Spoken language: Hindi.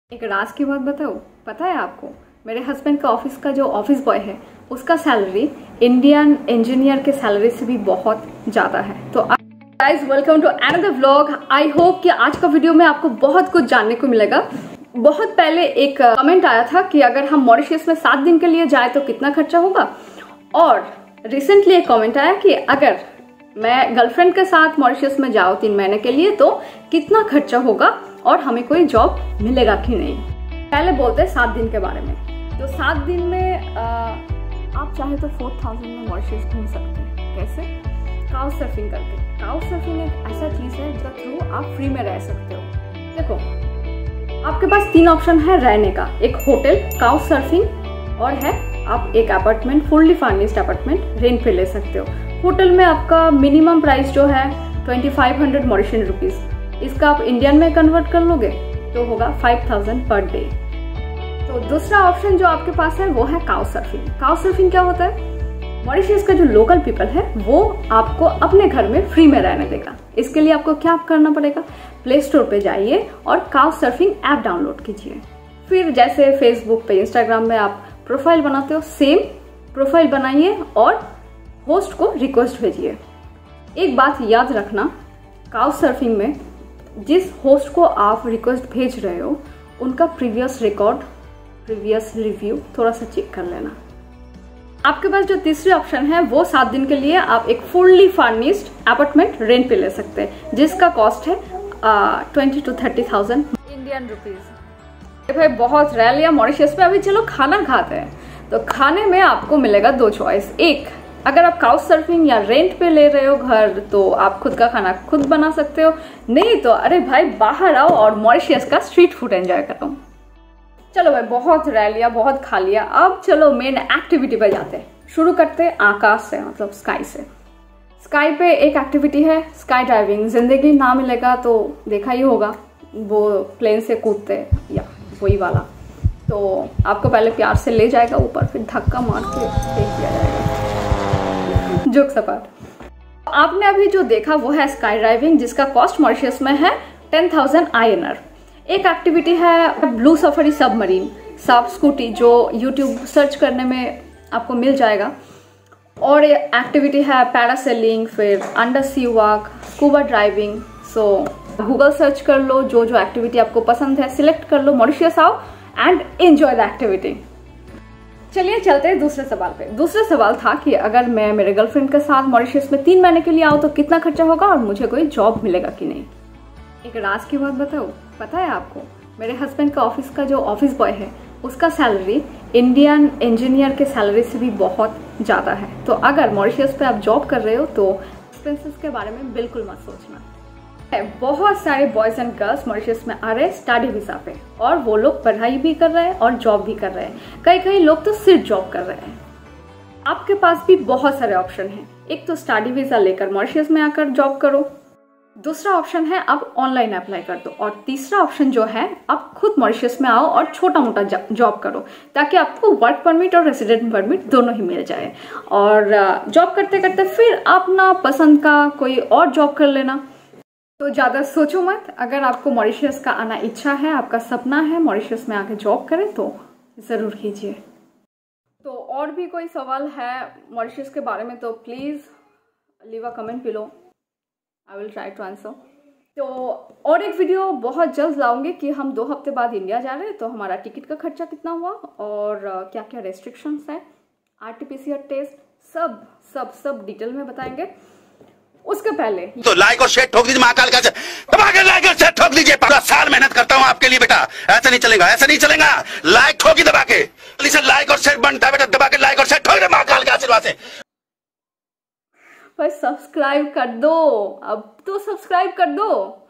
एक राज की बात बताऊं, पता है आपको मेरे हस्बैंड का ऑफिस का जो ऑफिस बॉय है उसका सैलरी इंडियन इंजीनियर के सैलरी से भी बहुत ज्यादा है। तो guys welcome to another vlog. I hope कि आज का वीडियो में आपको बहुत कुछ जानने को मिलेगा। बहुत पहले एक कमेंट आया था कि अगर हम मॉरिशस में 7 दिन के लिए जाए तो कितना खर्चा होगा, और रिसेंटली एक कमेंट आया कि अगर मैं गर्लफ्रेंड के साथ मॉरिशस में जाऊँ 3 महीने के लिए तो कितना खर्चा होगा और हमें कोई जॉब मिलेगा कि नहीं। पहले बोलते हैं 7 दिन के बारे में। तो 7 दिन में आप चाहे तो 4000 में मॉरिशस घूम सकते हैं। कैसे? काउ सर्फिंग करके। काउ सर्फिंग एक ऐसा चीज है जिसका थ्रू आप फ्री में रह सकते हो। देखो, आपके पास 3 ऑप्शन है रहने का। एक होटल, काउ सर्फिंग, और है आप एक apartment, fully furnished apartment rent पे ले सकते हो। होटल में आपका मिनिमम प्राइस जो है 2500 मॉरिशियन रुपीज। इसका आप इंडियन में कन्वर्ट कर लोगे तो होगा 5000 पर डे। तो दूसरा ऑप्शन जो आपके पास है वो है काउ सर्फिंग। काउ सर्फिंग क्या होता है? मॉरिशस का जो लोकल पीपल है वो आपको अपने घर में फ्री में रहने देगा। इसके लिए आपको क्या करना पड़ेगा? प्ले स्टोर पे जाइए और काउ सर्फिंग ऐप डाउनलोड कीजिए। फिर जैसे फेसबुक पे, इंस्टाग्राम में आप प्रोफाइल बनाते हो, सेम प्रोफाइल बनाइए और होस्ट को रिक्वेस्ट भेजिए। एक बात याद रखना, काउ सर्फिंग में जिस होस्ट को आप रिक्वेस्ट भेज रहे हो उनका प्रीवियस रिकॉर्ड, प्रीवियस रिव्यू थोड़ा सा चेक कर लेना। आपके पास जो तीसरी ऑप्शन है वो 7 दिन के लिए आप एक फुल्ली फर्निश्ड अपार्टमेंट रेंट पे ले सकते हैं, जिसका कॉस्ट है 20 to 30,000 इंडियन रुपीज। भाई बहुत रह लिया मॉरिशस में, अभी चलो खाना खाते हैं। तो खाने में आपको मिलेगा 2 चॉइस। एक, अगर आप काउ सर्फिंग या रेंट पे ले रहे हो घर तो आप खुद का खाना खुद बना सकते हो, नहीं तो अरे भाई बाहर आओ और मॉरिशस का स्ट्रीट फूड एंजॉय करो। चलो भाई बहुत रह लिया, बहुत खा लिया, अब चलो मेन एक्टिविटी पे जाते हैं। शुरू करते हैं आकाश से, मतलब स्काई से। स्काई पे एक एक्टिविटी है स्काई डाइविंग। जिंदगी ना मिलेगा तो देखा ही होगा, वो प्लेन से कूदते हैं या वही वाला। तो आपको पहले प्यार से ले जाएगा ऊपर, फिर धक्का मार के फेंक दिया जाएगा। जोक सपाट। आपने अभी जो देखा वो है स्काई डाइविंग, जिसका कॉस्ट मॉरिशस में है 10,000 INR। एक एक्टिविटी है ब्लू सफारी सबमरीन, साफ स्कूटी, जो यूट्यूब सर्च करने में आपको मिल जाएगा। और एक्टिविटी है पैरासेलिंग, फिर under sea walk, scuba driving. So Google search कर लो, जो जो एक्टिविटी आपको पसंद है सिलेक्ट कर लो, मॉरिशस आओ एंड एंजॉय द एक्टिविटी। चलिए चलते हैं दूसरे सवाल पे। दूसरा सवाल था कि अगर मैं मेरे गर्लफ्रेंड के साथ मॉरिशस में 3 महीने के लिए आऊँ तो कितना खर्चा होगा और मुझे कोई जॉब मिलेगा कि नहीं। एक राज की बात बताऊँ, पता है आपको मेरे हस्बैंड का ऑफिस का जो ऑफिस बॉय है उसका सैलरी इंडियन इंजीनियर के सैलरी से भी बहुत ज़्यादा है। तो अगर मॉरिशस पे आप जॉब कर रहे हो तो एक्सपेंसेस के बारे में बिल्कुल मत सोचना। बहुत सारे बॉयज एंड गर्ल्स मॉरिशस में आ रहे हैं स्टडी वीजा पे, और वो लोग पढ़ाई भी कर रहे हैं और जॉब भी कर रहे हैं। कई लोग तो सिर्फ जॉब कर रहे हैं। आपके पास भी बहुत सारे ऑप्शन हैं। एक तो स्टडी वीजा लेकर मॉरिशस में आकर जॉब करो, दूसरा ऑप्शन है आप ऑनलाइन अप्लाई कर दो, और तीसरा ऑप्शन जो है आप खुद मॉरिशस में आओ और छोटा मोटा जॉब करो, ताकि आपको वर्क परमिट और रेसिडेंट परमिट दोनों ही मिल जाए। और जॉब करते करते फिर अपना पसंद का कोई और जॉब कर लेना। तो ज्यादा सोचो मत। अगर आपको मॉरिशस का आना इच्छा है, आपका सपना है मॉरिशस में आके जॉब करें, तो जरूर कीजिए। तो और भी कोई सवाल है मॉरिशस के बारे में तो please leave a comment below, I will try to answer. तो और एक वीडियो बहुत जल्द लाऊंगी कि हम 2 हफ्ते बाद इंडिया जा रहे हैं, तो हमारा टिकट का खर्चा कितना हुआ और क्या क्या रेस्ट्रिक्शंस है, RT-PCR टेस्ट, सब डिटेल में बताएंगे। उसके पहले तो लाइक और शेयर ठोक दीजिए, महाकाल का दबा के लाइक और शेयर ठोक दीजिए। 15 साल मेहनत करता हूं आपके लिए बेटा, ऐसा नहीं चलेगा, ऐसा नहीं चलेगा। लाइक ठोकी दबा के, लाइक और शेयर बनता है बेटा, दबा के लाइक और शेयर ठोक दे महाकाल के आशीर्वाद से। भाई सब्सक्राइब कर दो, अब तो सब्सक्राइब कर दो।